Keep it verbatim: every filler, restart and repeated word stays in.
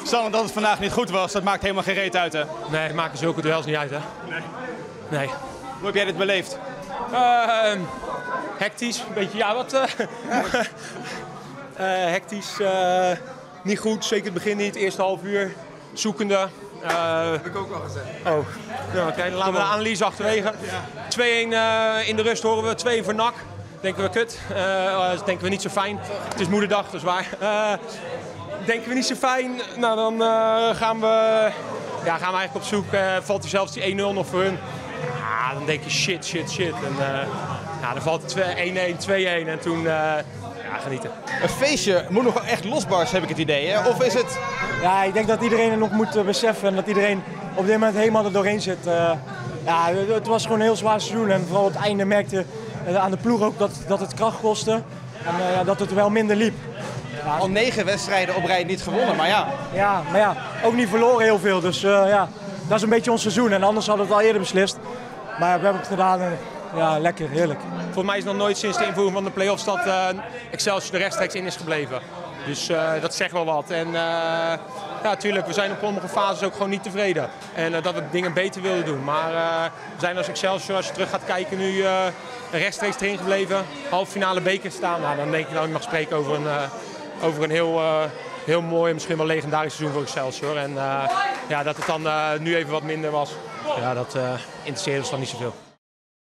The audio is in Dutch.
Stel dat het vandaag niet goed was, dat maakt helemaal geen reet uit, hè? Nee, het maakt zulke duels niet uit, hè? Nee. Nee. Hoe heb jij dit beleefd? Uh, hectisch, een beetje, ja, wat... Uh, uh, hectisch, uh, niet goed, zeker het begin niet, het eerste half uur. Zoekende. Uh, heb ik ook al gezegd. Oh, nou, oké, okay, dan laten we de analyse achterwege. Ja. twee-een uh, in de rust horen we, twee-een voor N A C. Denken we kut, uh, denken we niet zo fijn. Het is moederdag, dat is waar. Uh, denken we niet zo fijn, nou dan uh, gaan, we, ja, gaan we eigenlijk op zoek. Uh, valt hij zelfs die één nul nog voor hun. Ja, dan denk je shit, shit, shit. En uh, ja, dan valt het één-een, twee-een en toen... Uh, Ja, genieten. Een feestje moet nog wel echt losbarsten, heb ik het idee, hè? Of is het... Ja, ik denk dat iedereen het nog moet uh, beseffen en dat iedereen op dit moment helemaal er doorheen zit. Uh, ja, het was gewoon een heel zwaar seizoen en vooral op het einde merkte uh, aan de ploeg ook dat, dat het kracht kostte en uh, ja, dat het wel minder liep. Ja, al negen wedstrijden op rij niet gewonnen, maar ja. Ja, maar ja, ook niet verloren heel veel, dus uh, ja, dat is een beetje ons seizoen en anders hadden we het al eerder beslist. Maar we hebben het gedaan en ja, lekker, heerlijk. Volgens mij is nog nooit sinds de invoering van de play-offs dat uh, Excelsior er rechtstreeks in is gebleven. Dus uh, dat zegt wel wat. En uh, ja, natuurlijk, we zijn op sommige fases ook gewoon niet tevreden. En uh, dat we dingen beter wilden doen. Maar uh, we zijn als Excelsior, als je terug gaat kijken, nu uh, rechtstreeks erin gebleven. Halve finale beker staan. Nou, dan denk ik dat ik mag spreken over een, uh, over een heel, uh, heel mooi, misschien wel legendarisch seizoen voor Excelsior. En uh, ja, dat het dan uh, nu even wat minder was, ja, dat uh, interesseert ons dan niet zoveel.